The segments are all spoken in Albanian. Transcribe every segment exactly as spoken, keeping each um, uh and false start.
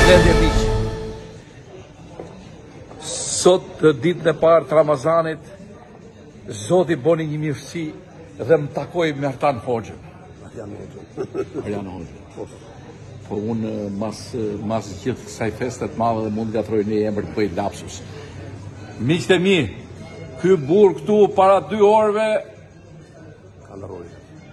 Dhe miq, sot ditën e parë të Ramazanit, Zoti boni një mirësi dhe më takoi me Artan Hoxhën. Arjan Hoxhën. Po unë mas, mas gjithë kësaj feste të madhe dhe mund gatroj një emër të bëj lapsus. Miqtë e mi, ky burr këtu para dy orëve ka ndërroj.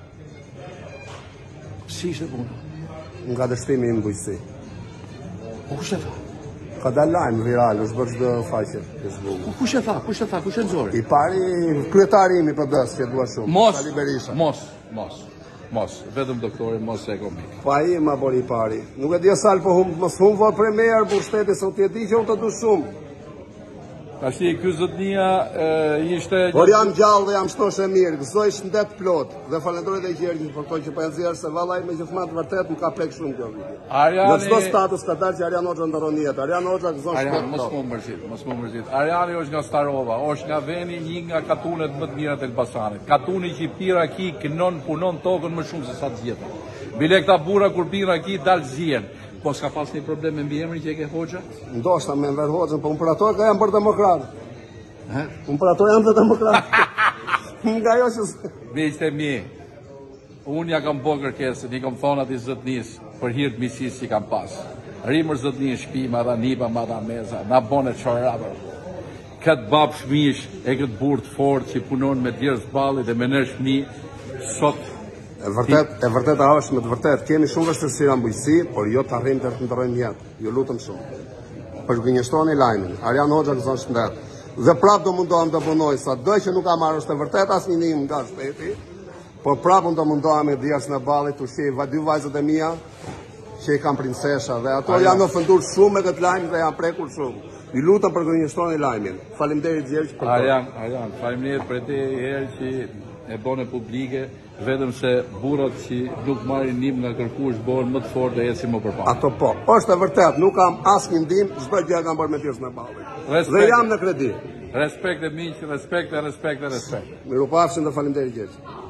Si ishte puna? Nga dështimi në bujqësi. Po kush e tha? Ka dalë lajm viral, është bërë çdo faqe Facebook. Po kush e tha? Kush e tha? Kush e nxori? I pari kryetari im i P D-s që dua shumë. Mos, Sali Berisha. mos, mos, mos, vetëm doktori mos e komik. Po ai ma bori i pari. Nuk e di sal po hum mos hum vot premier për shtetin sot e di që unë të du shumë. Tashi ky zotnia ishte Por jam gjallë dhe jam shtoshe mirë, gëzoj shëndet plot dhe falenderoj dhe Gjergjit për këto që po e nxjerr se vallai me gjithmonë të vërtet më ka prek shumë kjo video. Ariani, në çdo status ka dalë që Arjan Hoxha ndron jetë. Arjan Hoxha gëzon shumë. Ariani mos më mërzit, mos më mërzit. Ariani është nga Starova, është nga veni një nga katunet më të mira të Elbasanit. Katuni që i pira ki kënon punon tokën më shumë se sa të zgjedhën. Bile këta burra kur pira ki dal zien. Po s'ka pas një problem me mbiemrin që e ke Hoxha? Ndoshta me Enver Hoxhën, po unë për ato ka jam për demokrat. Unë për ato jam për demokrat. Nga jo që... Miqtë e mi, unë ja kam bo kërkesën, i kam thonë ati zotnis për hir të miqësisë që kam pas. Rimër zotni në shtëpi, ma dha nipa, ma dha meza, na bone çorapë. Këtë bab fëmijësh e këtë burr të fortë që punon me djerë balli dhe me nërë fëmijë, sot E vërtet, e vërtet a është me të vërtet, kemi shumë vështirësi në bujqësi, por jo të arrim të ndërrojmë jetë. Ju lutëm shumë. Për gënjeshtoni lajmin, Arjan Hoxha gëzon shëndet. Dhe prap do mundohem të punoj, sa doj që nuk ka marrë është e vërtet as një nim nga shteti, por prap do mundohem e djerës në balit të shqe dy vajzët e mia, që i kam princesha, dhe ato janë ofendur shumë me këtë lajmë dhe janë prekur shumë. Ju lutëm për gënjeshtoni lajmin. Faleminderit Gjergj për Arjan, Arjan, faleminderit për te herë që e bone publike, vetëm se burrat që nuk marrin nim nga kërkush bëhen më të fortë dhe ecin më përpara. Ato po, është e vërtet, nuk kam asnjë ndihmë, çdo gjë kam bërë me pjesën e ballit. Dhe jam në kredi. Respekt e miq, respekt e respekt e respekt. Mirupafshim dhe faleminderit Gjergj.